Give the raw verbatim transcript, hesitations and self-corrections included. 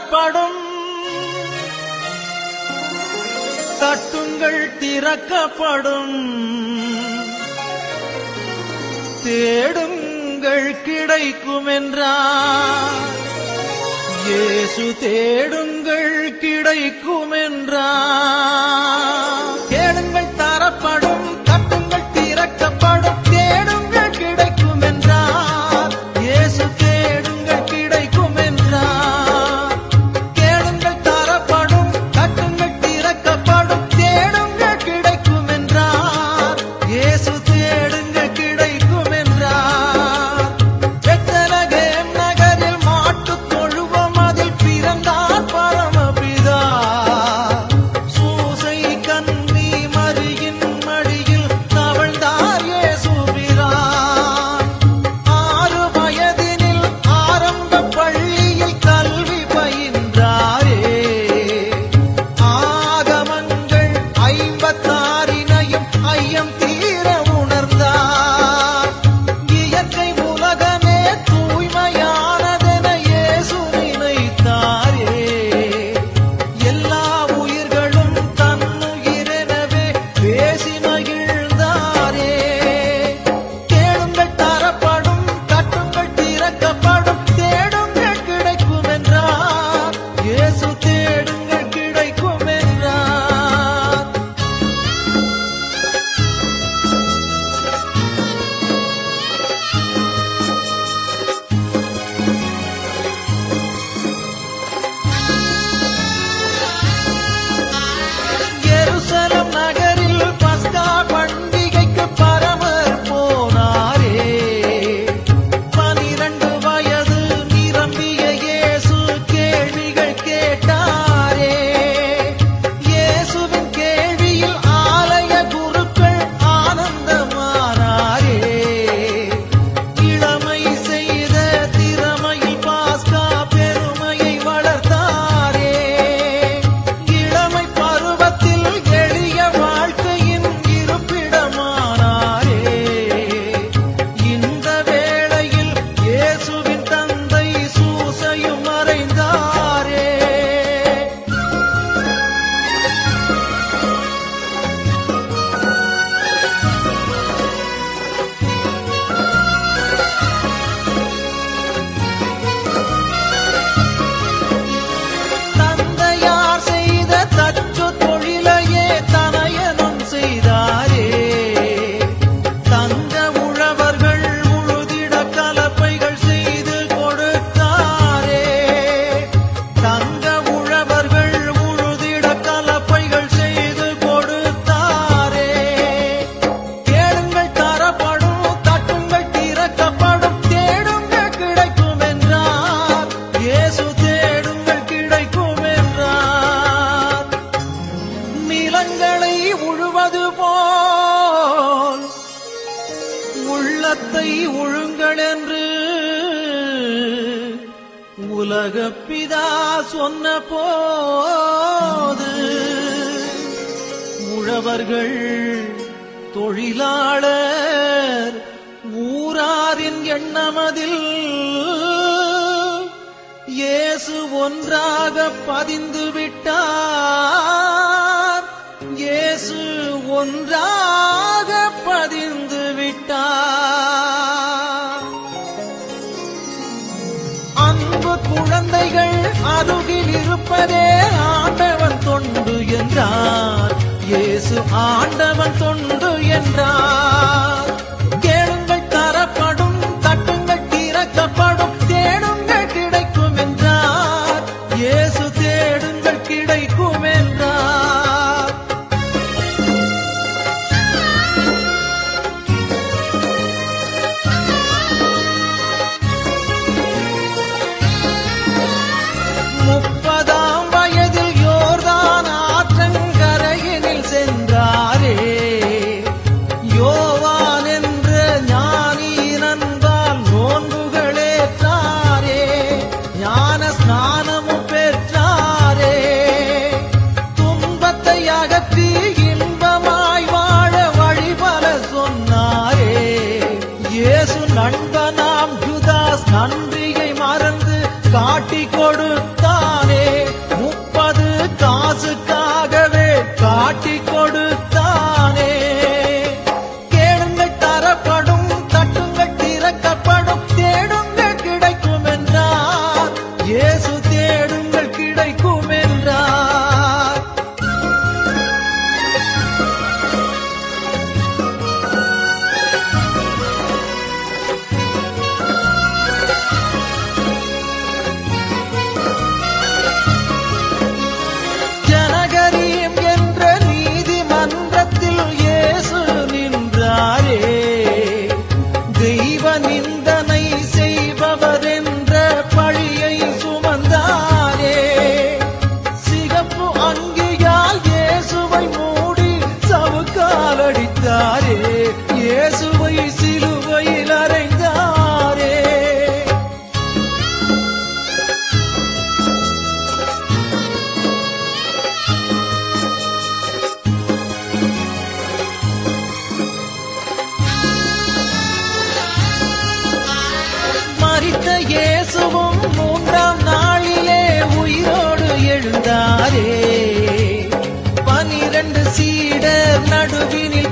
தரப்படும், தட்டுங்கள் திறக்கப்படும், தேடுங்கள் கிடைக்கும் என்றார். இயேசு தேடுங்கள் கிடைக்கும் என்றார். தேடுங்கள் தரப்படும், தட்டுங்கள் திறக்கப்படும், தேடுங்கள் கிடைக்கும் என்றார். இயேசு தேடுங்கள் கிடைக்கும் என்றார். தேடுங்கள் தரப்படும், தட்டுங்கள் திறக்கப்படும், தேடுங்கள் கிடைக்கும் என்றார். இயேசு தேடுங்கள் கிடைக்கும் என்றார். பெத்லகேம் நகரில் மாட்டுத் தொழுவம் அதில் பிறந்தார் பரமபிதா. சூசை கன்னி மரியின் மடியில் தவழ்ந்தார் இயேசுபிரான். ஆறு வயதினில் ஆரம்ப பள்ளியில் கல்வி பயின்றாரே. ஆகமங்கள் ஐம்பத்தாறினையும் ஐயம் தீர உணர்ந்தார். இயற்கை உலகமே தூய்மையானதென இயேசு நினைத்தாரே. எல்லா உயிர்களும் தன்னுயிரெனவே பேசி மகிழ்ந்தாரே. கேளுங்கள் தரப்படும், தட்டுங்கள் திறக்கப்படும், தேடுங்கள் கிடைக்கும் என்றார். இயேசு தேடுங்கள் கிடைக்கும் என்றார். எருசலம் நகரில் பஸ்கா பண்டிகைக்கு பரமர் போனாரே. பனிரண்டு வயது நிரம்பிய இயேசு கேள்விகள் கேட்டாரே. இயேசுவின் கேள்வியில் ஆலய குருக்கள் ஆனந்தமானாரே. இளமை செய்த திறமையில் பாஸ்கா பெருமையை வளர்த்தாரே. இளமை பருவத்தில் எளிய வாழ்க்கையின் இருப்பிடமானாரே. இந்த வேளையில் இயேசுவின் தந்தை சூசையும் மறைந்தாரே. தந்தையார் செய்த தச்சு தொழிலையே தனையனும் செய்தாரே. தங்க உழவர்கள் உழுதிட கலப்பைகள் செய்து கொடுத்தாரே. தங்க உழவர்கள் உழுதிட கலப்பைகள் செய்து கொடுத்தாரே. கேளுங்கள் தரப்படும், தட்டுங்கள் திறக்கப்படும், தேடுங்கள் கிடைக்கும் என்றார். இயேசு தேடுங்கள் கிடைக்கும் என்றார். நிலங்களை உழுவது போல் உள்ளத்தை உழுங்கள் என்று உலகப் பிதா சொன்ன போது உழவர்கள், தொழிலாளர், ஊராரின் எண்ணமதில் இயேசு ஒன்றாக பதிந்து விட்டார். இயேசு ஒன்றாக பதிந்து விட்டார். அன்பு குழந்தைகள் அருகில் இருப்பதே ஆண்டவன் தொண்டு என்றார். இயேசு ஆண்டவன் தொண்டு என்றார். கேளுங்கள் தரப்படும், தட்டுங்கள் திறக்கப்படும், தேடுங்கள் கிடைக்கும் என்றார். இயேசு தேடுங்கள் கிடைக்கும் என்றார். முப்பதாம் வயதில் யோர்தான் ஆற்றங்கரையினில் சென்றாரே. யோவான் என்ற ஞானி நண்பால் நோன்புகளேற்றாரே. ஞான ஸ்நானமும் பெற்றாரே. துன்பத்தை அகற்றி இன்பமாய் வாழ வழிபல சொன்னாரே. இயேசு நண்பனாம் யூதாஸ் நன்றியை மறந்து காட்டி கொடுத்தானே. தெய்வ நிந்தனை செய்பவர் என்ற பழியை சுமந்தாரே. சிகப்பு அங்கியால் இயேசுவை மூடி சவுக்கால் அடித்தாரே. இயேசுவை சிலுவையில் அறைந்தாரே. மரித்த இயேசுவும் மூன்றாம் நாளிலே உயிரோடு எழுந்தாரே. பனிரண்டு சீடர் நடுவினில்